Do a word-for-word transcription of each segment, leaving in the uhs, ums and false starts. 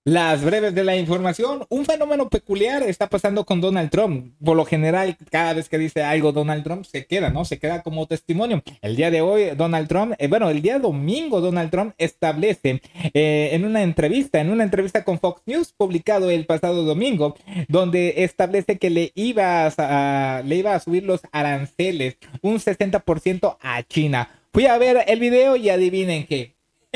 Las breves de la información, un fenómeno peculiar está pasando con Donald Trump. Por lo general, cada vez que dice algo Donald Trump se queda, ¿no? Se queda como testimonio. El día de hoy, Donald Trump, eh, bueno, el día domingo, Donald Trump establece eh, en una entrevista, en una entrevista con Fox News, publicado el pasado domingo, donde establece que le iba a, a- le iba a subir los aranceles un sesenta por ciento a China. Fui a ver el video y adivinen qué.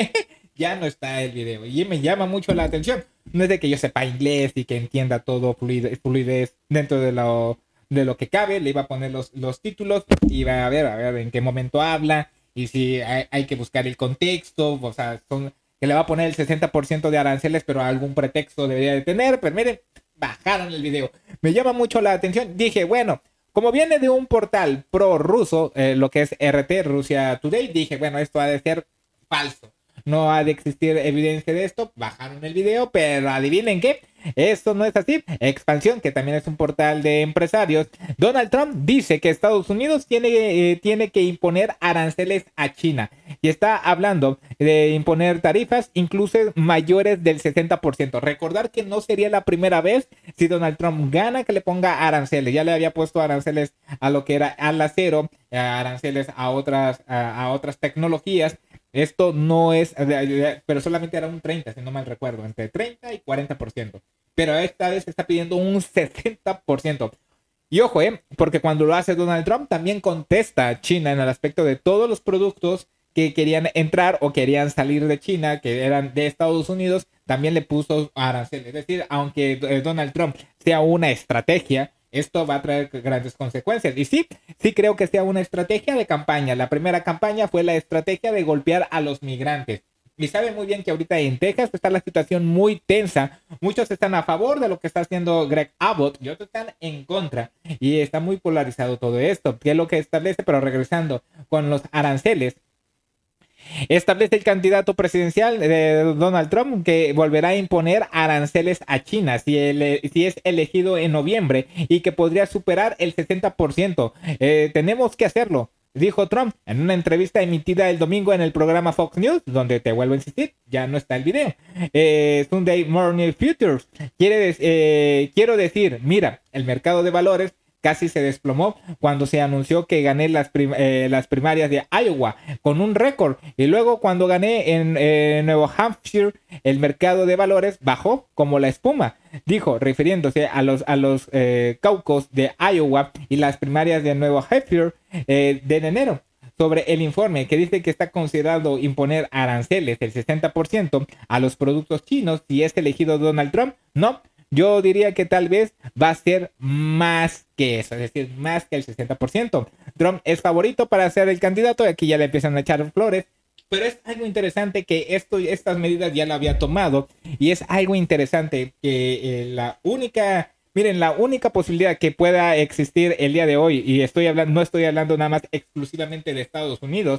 Ya no está el video y me llama mucho la atención. No es de que yo sepa inglés y que entienda todo fluidez, fluidez dentro de lo, de lo que cabe. Le iba a poner los, los títulos y va a ver, a ver en qué momento habla y si hay, hay que buscar el contexto. O sea, son, que le va a poner el sesenta por ciento de aranceles, pero algún pretexto debería de tener. Pero miren, bajaron el video. Me llama mucho la atención. Dije, bueno, como viene de un portal pro ruso, eh, lo que es R T, Rusia Today, dije, bueno, esto ha de ser falso. No ha de existir evidencia de esto. Bajaron el video, pero adivinen qué. Esto no es así. Expansión, que también es un portal de empresarios. Donald Trump dice que Estados Unidos tiene, eh, tiene que imponer aranceles a China. Y está hablando de imponer tarifas incluso mayores del sesenta por ciento. Recordar que no sería la primera vez si Donald Trump gana que le ponga aranceles. Ya le había puesto aranceles a lo que era al acero, aranceles a otras, a, a otras tecnologías. Esto no es, pero solamente era un treinta, si no mal recuerdo, entre treinta y cuarenta por ciento. Pero esta vez se está pidiendo un sesenta por ciento. Y ojo, ¿eh? Porque cuando lo hace Donald Trump, también contesta a China en el aspecto de todos los productos que querían entrar o querían salir de China, que eran de Estados Unidos, también le puso aranceles. Es decir, aunque eh, Donald Trump sea una estrategia, esto va a traer grandes consecuencias. Y sí, sí creo que sea una estrategia de campaña. La primera campaña fue la estrategia de golpear a los migrantes. Y sabe muy bien que ahorita en Texas está la situación muy tensa. Muchos están a favor de lo que está haciendo Greg Abbott y otros están en contra. Y está muy polarizado todo esto. ¿Qué es lo que establece? Pero regresando con los aranceles, establece el candidato presidencial de Donald Trump que volverá a imponer aranceles a China si, el, si es elegido en noviembre y que podría superar el sesenta por ciento. Eh, tenemos que hacerlo, dijo Trump en una entrevista emitida el domingo en el programa Fox News, donde te vuelvo a insistir, ya no está el video. Eh, Sunday Morning Futures. Quiere, eh, quiero decir, mira, el mercado de valores casi se desplomó cuando se anunció que gané las, prim eh, las primarias de Iowa con un récord. Y luego cuando gané en eh, Nuevo Hampshire, el mercado de valores bajó como la espuma. Dijo, refiriéndose a los, a los eh, caucus de Iowa y las primarias de Nuevo Hampshire eh, de enero. Sobre el informe que dice que está considerado imponer aranceles del sesenta por ciento a los productos chinos si es elegido Donald Trump, no. Yo diría que tal vez va a ser más que eso, es decir, más que el sesenta por ciento. Trump es favorito para ser el candidato, aquí ya le empiezan a echar flores, pero es algo interesante que esto, estas medidas ya lo había tomado y es algo interesante que eh, la única, miren, la única posibilidad que pueda existir el día de hoy, y estoy hablando, no estoy hablando nada más exclusivamente de Estados Unidos,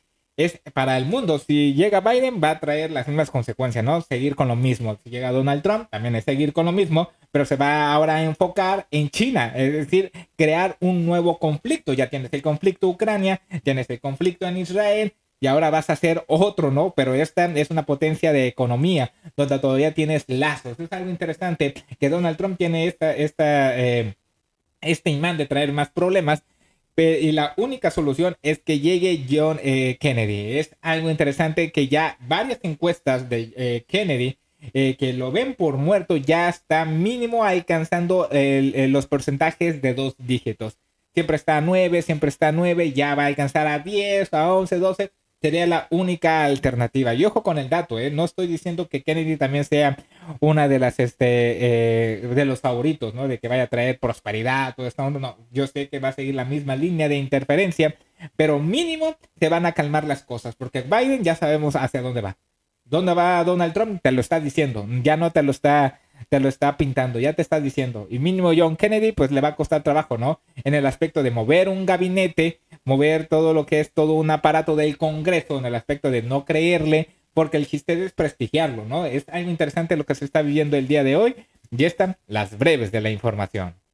es para el mundo. Si llega Biden, va a traer las mismas consecuencias, ¿no? Seguir con lo mismo. Si llega Donald Trump, también es seguir con lo mismo, pero se va ahora a enfocar en China, es decir, crear un nuevo conflicto. Ya tienes el conflicto Ucrania, tienes el conflicto en Israel, y ahora vas a hacer otro, ¿no? Pero esta es una potencia de economía, donde todavía tienes lazos. Es algo interesante que Donald Trump tiene esta, esta, eh, este imán de traer más problemas, y la única solución es que llegue John eh, Kennedy. Es algo interesante que ya varias encuestas de eh, Kennedy eh, que lo ven por muerto ya está mínimo alcanzando el, el, los porcentajes de dos dígitos. Siempre está a nueve, siempre está a nueve, ya va a alcanzar a diez, a once, doce. Sería la única alternativa. Y ojo con el dato, ¿eh? No estoy diciendo que Kennedy también sea una de las, este, eh, de los favoritos, ¿no? De que vaya a traer prosperidad, todo esto. No, yo sé que va a seguir la misma línea de interferencia, pero mínimo se van a calmar las cosas, porque Biden ya sabemos hacia dónde va. ¿Dónde va Donald Trump? Te lo está diciendo, ya no te lo está, te lo está pintando, ya te está diciendo. Y mínimo John Kennedy, pues le va a costar trabajo, ¿no? En el aspecto de mover un gabinete, mover todo lo que es todo un aparato del Congreso, en el aspecto de no creerle, porque el chiste es prestigiarlo, ¿no? Es algo interesante lo que se está viviendo el día de hoy. Y están las breves de la información.